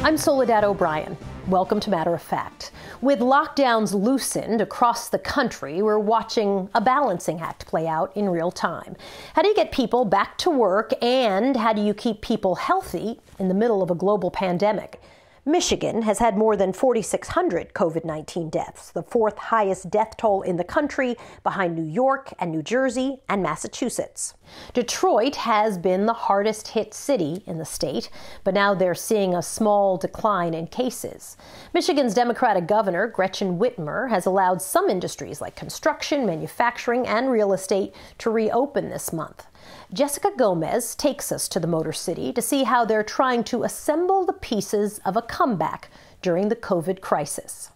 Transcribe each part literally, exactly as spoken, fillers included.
I'm Soledad O'Brien. Welcome to Matter of Fact. With lockdowns loosened across the country, we're watching a balancing act play out in real time. How do you get people back to work, and how do you keep people healthy in the middle of a global pandemic? Michigan has had more than forty-six hundred COVID nineteen deaths, the fourth highest death toll in the country, behind New York and New Jersey and Massachusetts. Detroit has been the hardest hit city in the state, but now they're seeing a small decline in cases. Michigan's Democratic governor, Gretchen Whitmer, has allowed some industries like construction, manufacturing, and real estate to reopen this month. Jessica Gomez takes us to the Motor City to see how they're trying to assemble the pieces of a comeback during the COVID crisis.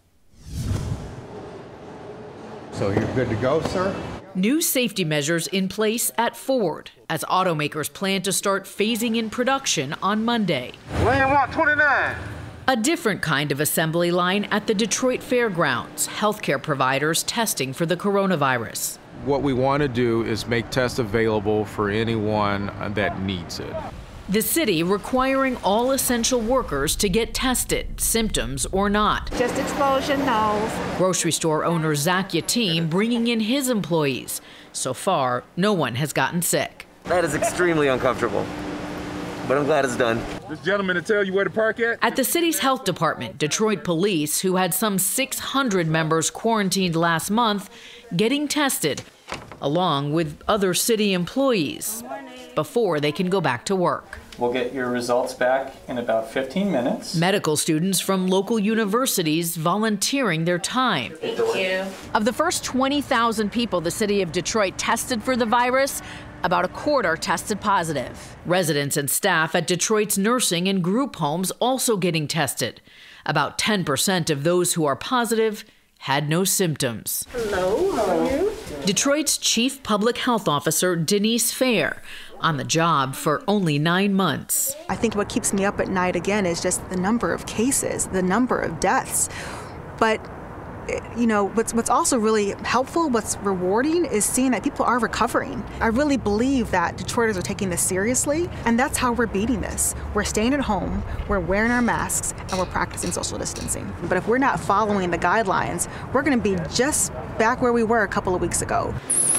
So you're good to go, sir? New safety measures in place at Ford as automakers plan to start phasing in production on Monday. Lane one twenty-nine. A different kind of assembly line at the Detroit Fairgrounds, healthcare providers testing for the coronavirus. What we want to do is make tests available for anyone that needs it. The city requiring all essential workers to get tested, symptoms or not. Just exposure, nose. Grocery store owner Zach Yatim bringing in his employees. So far, no one has gotten sick. That is extremely uncomfortable, but I'm glad it's done. This gentleman to tell you where to park at? At the city's health department, Detroit police, who had some six hundred members quarantined last month, getting tested, along with other city employees, before they can go back to work. We'll get your results back in about fifteen minutes. Medical students from local universities volunteering their time. Thank you. Of the first twenty thousand people the city of Detroit tested for the virus, about a quarter tested positive. Residents and staff at Detroit's nursing and group homes also getting tested. About ten percent of those who are positive had no symptoms. Hello, how are you? Detroit's chief public health officer, Denise Fair, on the job for only nine months. I think what keeps me up at night again is just the number of cases, the number of deaths. But you know, what's, what's also really helpful, what's rewarding, is seeing that people are recovering. I really believe that Detroiters are taking this seriously, and that's how we're beating this. We're staying at home, we're wearing our masks, and we're practicing social distancing. But if we're not following the guidelines, we're going to be just back where we were a couple of weeks ago.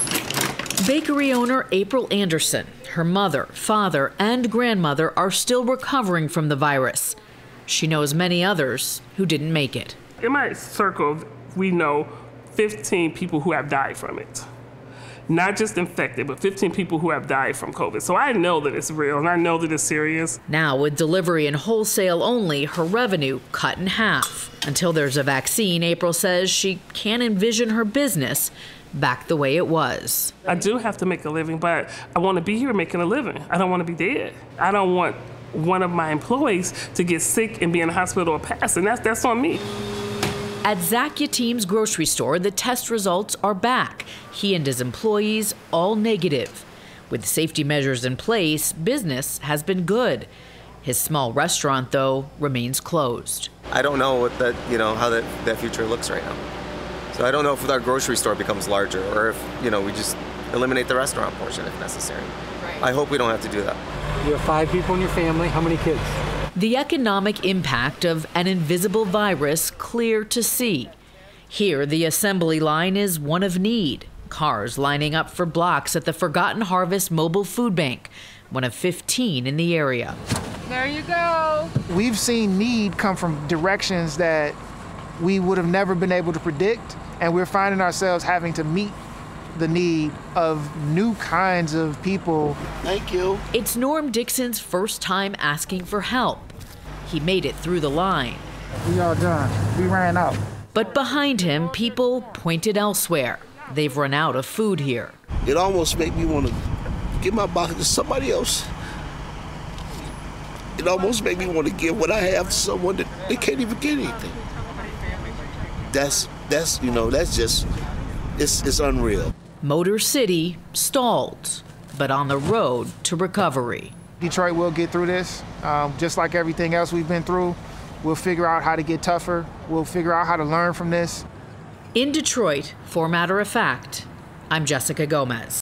Bakery owner April Anderson, her mother, father, and grandmother are still recovering from the virus. She knows many others who didn't make it. In my circle, we know fifteen people who have died from it. Not just infected, but fifteen people who have died from COVID. So I know that it's real, and I know that it's serious. Now, with delivery and wholesale only, her revenue cut in half. Until there's a vaccine, April says she can't envision her business back the way it was. I do have to make a living, but I want to be here making a living. I don't want to be dead. I don't want one of my employees to get sick and be in the hospital or pass, and that's, that's on me. At Zach Yatim's grocery store, the test results are back. He and his employees all negative. With safety measures in place, business has been good. His small restaurant, though, remains closed. I don't know what that, you know, how that, that future looks right now. So I don't know if our grocery store becomes larger, or if, you know, we just eliminate the restaurant portion if necessary. Right. I hope we don't have to do that. You have five people in your family. How many kids? The economic impact of an invisible virus clear to see. Here, the assembly line is one of need. Cars lining up for blocks at the Forgotten Harvest Mobile Food Bank, one of fifteen in the area. There you go. We've seen need come from directions that we would have never been able to predict, and we're finding ourselves having to meet the need of new kinds of people. Thank you. It's Norm Dixon's first time asking for help. He made it through the line. We all done. We ran out. But behind him, people pointed elsewhere. They've run out of food here. It almost made me want to give my box to somebody else. It almost made me want to give what I have to someone that they can't even get anything. That's, that's you know, that's just, it's, it's unreal. Motor City stalled, but on the road to recovery. Detroit will get through this. Um, just like everything else we've been through, we'll figure out how to get tougher. We'll figure out how to learn from this. In Detroit, for Matter of Fact, I'm Jessica Gomez.